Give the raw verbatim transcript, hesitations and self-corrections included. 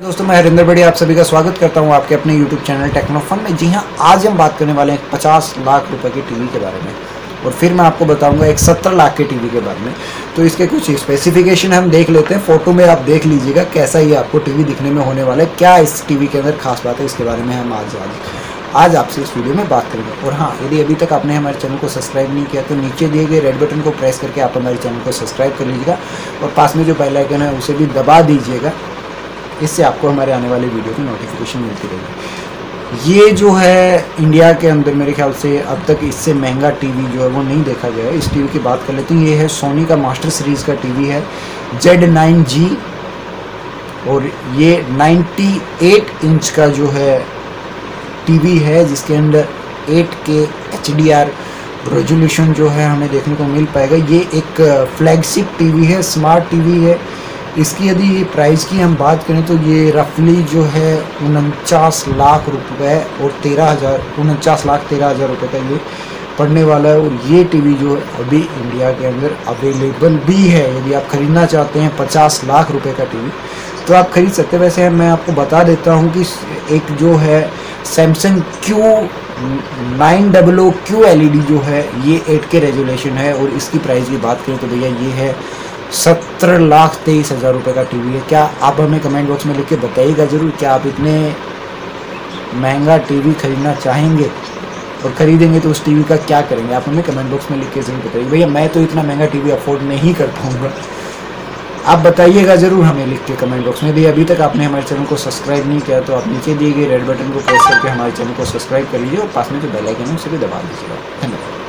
दोस्तों मैं हरिंदर बड़ी आप सभी का स्वागत करता हूं आपके अपने YouTube चैनल टेक्नोफन में। जी हां, आज हम बात करने वाले हैं पचास लाख रुपए की टीवी के बारे में और फिर मैं आपको बताऊंगा एक सत्तर लाख के टीवी के बारे में। तो इसके कुछ स्पेसिफिकेशन हम देख लेते हैं। फोटो में आप देख लीजिएगा कैसा ये आपको टीवी दिखने में होने वाला है, क्या इस टीवी के अंदर खास बात है, इसके बारे में हम आज आज आज आपसे इस वीडियो में बात करेंगे। और हाँ, यदि अभी तक आपने हमारे चैनल को सब्सक्राइब नहीं किया तो नीचे दिए गए रेड बटन को प्रेस करके आप हमारे चैनल को सब्सक्राइब कर लीजिएगा और पास में जो बेल आइकन है उसे भी दबा दीजिएगा। इससे आपको हमारे आने वाले वीडियो की नोटिफिकेशन मिलती रहेगी। ये जो है इंडिया के अंदर मेरे ख्याल से अब तक इससे महंगा टीवी जो है वो नहीं देखा गया है। इस टीवी की बात कर लेते हैं। ये है सोनी का मास्टर सीरीज़ का टीवी है जेड नाइन जी और ये अट्ठानवे इंच का जो है टीवी है जिसके अंदर एट के एच डी आर रेजोल्यूशन जो है हमें देखने को मिल पाएगा। ये एक फ्लैगशिप टीवी है, स्मार्ट टीवी है। इसकी यदि प्राइस की हम बात करें तो ये रफली जो है उनचास लाख रुपए और तेरह हज़ार उनचास लाख तेरह हज़ार रुपये का ये पड़ने वाला है। और ये टीवी जो है अभी इंडिया के अंदर अवेलेबल भी है। यदि आप ख़रीदना चाहते हैं पचास लाख रुपए का टीवी तो आप खरीद सकते हैं। वैसे मैं आपको बता देता हूँ कि एक जो है Samsung Q nine double O Q L E D जो है ये एट के रेजोल्यूशन है और इसकी प्राइस की बात करें तो भैया ये है सत्तर लाख तेईस हज़ार रुपये का टीवी है। क्या आप हमें कमेंट बॉक्स में लिख के बताइएगा ज़रूर, क्या आप इतने महंगा टीवी खरीदना चाहेंगे और ख़रीदेंगे तो उस टीवी का क्या करेंगे? आप हमें कमेंट बॉक्स में लिख के ज़रूर बताइए। भैया मैं तो इतना महंगा टीवी अफोर्ड नहीं कर पाऊँगा, आप बताइएगा ज़रूर हमें लिख के कमेंट बॉक्स में। भी अभी तक आपने हमारे चैनल को सब्सक्राइब नहीं किया तो आप नीचे दिए गए रेड बटन को प्रेस करके हमारे चैनल को सब्सक्राइब कर लीजिए और पास में जो बेल आइकन है उसे भी दबा दीजिएगा। धन्यवाद।